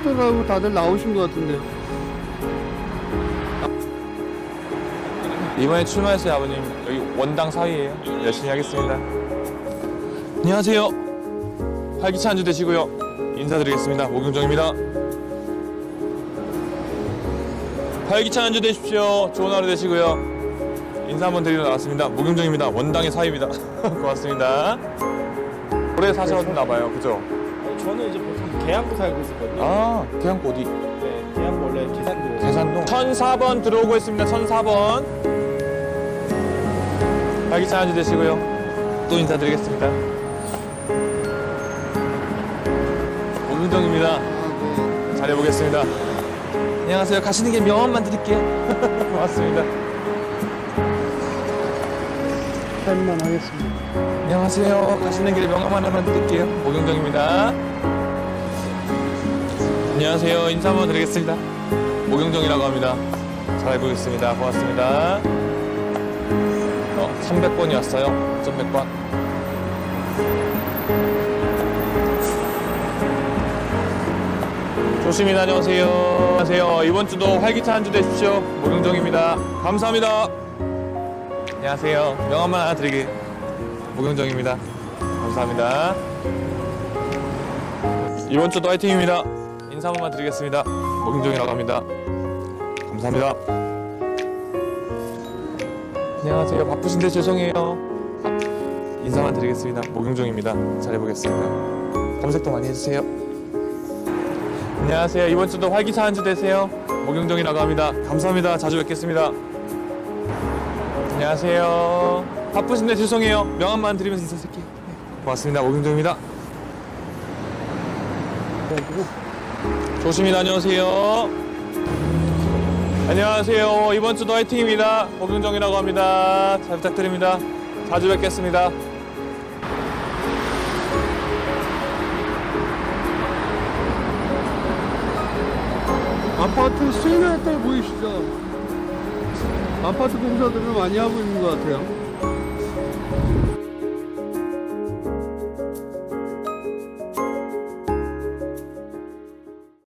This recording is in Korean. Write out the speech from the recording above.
아파트라고 다들 나오신 것 같은데요. 이번에 출마했어요, 아버님. 여기 원당 사위예요. 열심히 하겠습니다. 안녕하세요. 활기찬 한 주 되시고요. 인사드리겠습니다. 목용정입니다. 활기찬 한 주 되십시오. 좋은 하루 되시고요. 인사 한번 드리러 나왔습니다. 목용정입니다. 원당의 사위입니다. 고맙습니다. 오래 사셨나 봐요, 그죠? 저는 이제 보통 계양구 살고 있었거든요. 아, 계양구 어디? 네, 계양구 원래 계산도. 계산동 1004번 들어오고 있습니다. 1004번. 활기찬 한 주 되시고요. 또 인사드리겠습니다. 오민정입니다. 잘해보겠습니다. 안녕하세요. 가시는 길 명함만 드릴게요. 고맙습니다. 사인만 하겠습니다. 안녕하세요. 가시는 길에 명함 하나만 드릴게요. 목용정입니다. 안녕하세요. 인사 한번 드리겠습니다. 목용정이라고 합니다. 잘 알고 있습니다. 고맙습니다. 300번이 왔어요. 300번. 조심히 다녀오세요. 안녕하세요. 이번 주도 활기찬 한 주 되십시오. 목용정입니다. 감사합니다. 안녕하세요. 명함만 하나 드리게. 목용정입니다. 감사합니다. 이번 주도 화이팅입니다. 인사 한 번만 드리겠습니다. 목용정이라고 합니다. 감사합니다. 안녕하세요. 바쁘신데 죄송해요. 인사만 드리겠습니다. 목용정입니다. 잘해보겠습니다. 검색도 많이 해주세요. 안녕하세요. 이번 주도 활기찬 한 주 되세요. 목용정이라고 합니다. 감사합니다. 자주 뵙겠습니다. 안녕하세요. 바쁘신데 죄송해요. 명함만 드리면서 인사드릴게요. 네, 고맙습니다. 목용정입니다. 조심히 다녀오세요. 안녕하세요. 이번 주도 화이팅입니다. 목용정이라고 합니다. 잘 부탁드립니다. 자주 뵙겠습니다. 아파트 수인할 때 보이시죠? 아파트 공사들을 많이 하고 있는 것 같아요.